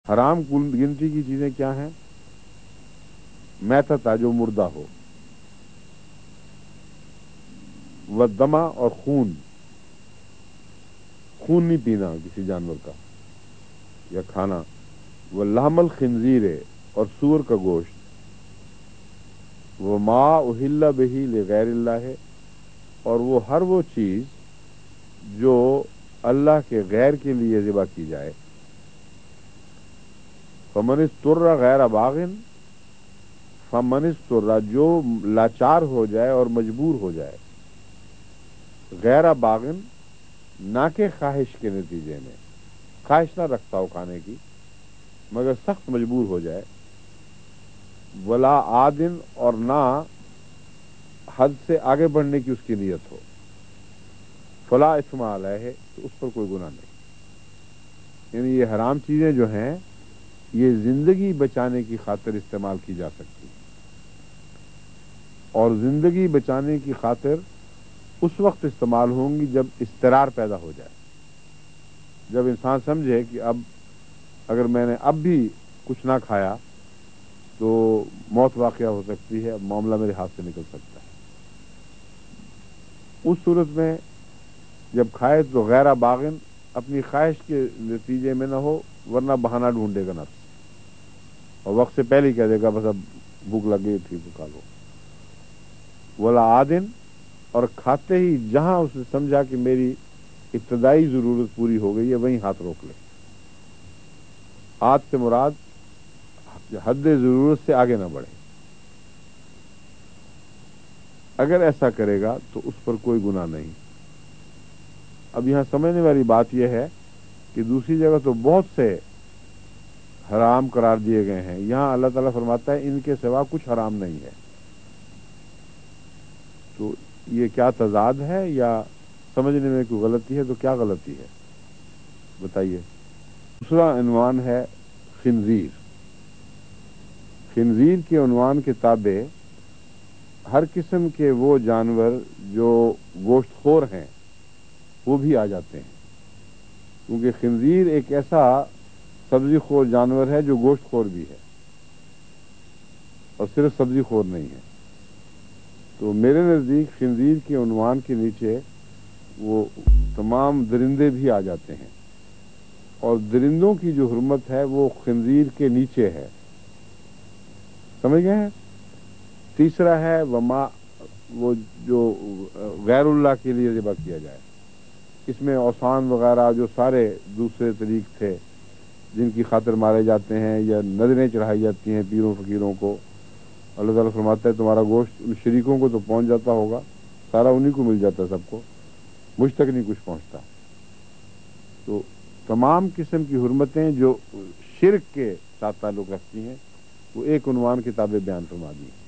حرام کل گنتی کی چیزیں کیا ہیں؟ میتتا جو مردہ ہو، والدمہ اور خون نہیں پینا کسی جانور کا یا کھانا، واللحم الخنزیر اور سور کا گوشت، وما اہل بہ لغیر اللہ اور وہ ہر وہ چیز جو اللہ کے غیر کے لیے ذبح کی جائے، فمن اضطر غیر باغ، فمن اضطر جو لاچار ہو جائے اور مجبور ہو جائے، غیر باغن نہ کہ خواہش کے نتیجے میں، خواہش نہ رکھتا ہو کھانے کی مگر سخت مجبور ہو جائے، ولا عادن اور نہ حد سے آگے بڑھنے کی اس کی نیت ہو، فلا اثم علیہ تو اس پر کوئی گناہ نہیں۔ یعنی یہ حرام چیزیں جو ہیں یہ زندگی بچانے کی خاطر استعمال کی جا سکتی، اور زندگی بچانے کی خاطر اس وقت استعمال ہوں گی جب اضطرار پیدا ہو جائے، جب انسان سمجھے کہ اب اگر میں نے اب بھی کچھ نہ کھایا تو موت واقعہ ہو سکتی ہے، اب معاملہ میرے ہاتھ سے نکل سکتا ہے۔ اس صورت میں جب کھائے تو غیر باغن اپنی خواہش کے نتیجے میں نہ ہو، ورنہ بہانہ ڈھونڈے گا نفس اور وقت سے پہلے ہی کہہ دے گا بس اب بھوک لگ گئی تھی تو کھا لو، ولا عادن اور کھاتے ہی جہاں اس نے سمجھا کہ میری ابتدائی ضرورت پوری ہو گئی ہے وہیں ہاتھ روک لے۔ عاد سے مراد حد ضرورت سے آگے نہ بڑھے، اگر ایسا کرے گا تو اس پر کوئی گناہ نہیں۔ اب یہاں سمجھنے والی بات یہ ہے کہ دوسری جگہ تو بہت سے حرام قرار دیے گئے ہیں، یہاں اللہ تعالیٰ فرماتا ہے ان کے سوا کچھ حرام نہیں ہے، تو یہ کیا تضاد ہے یا سمجھنے میں کوئی غلطی ہے؟ تو کیا غلطی ہے بتائیے۔ دوسرا عنوان ہے خنزیر۔ خنزیر کے عنوان کے تابع ہر قسم کے وہ جانور جو گوشت خور ہیں وہ بھی آ جاتے ہیں، کیونکہ خنزیر ایک ایسا سبزی خور جانور ہے جو گوشت خور بھی ہے اور صرف سبزی خور نہیں ہے۔ تو میرے نزدیک خنزیر کے عنوان کے نیچے وہ تمام درندے بھی آ جاتے ہیں، اور درندوں کی جو حرمت ہے وہ خنزیر کے نیچے ہے، سمجھ گئے ہیں؟ تیسرا ہے وما، وہ جو غیر اللہ کے لیے ذبح کیا جائے، اس میں اوثان وغیرہ جو سارے دوسرے طریق تھے جن کی خاطر مارے جاتے ہیں یا نظریں چڑھائی جاتی ہیں پیروں فقیروں کو، اللہ تعالیٰ فرماتا ہے تمہارا گوشت ان شریکوں کو تو پہنچ جاتا ہوگا، سارا انہی کو مل جاتا ہے، سب کو، مجھ تک نہیں کچھ پہنچتا۔ تو تمام قسم کی حرمتیں جو شرک کے ساتھ تعلق رکھتی ہیں وہ ایک عنوان کتاب بیان فرما دی ہیں۔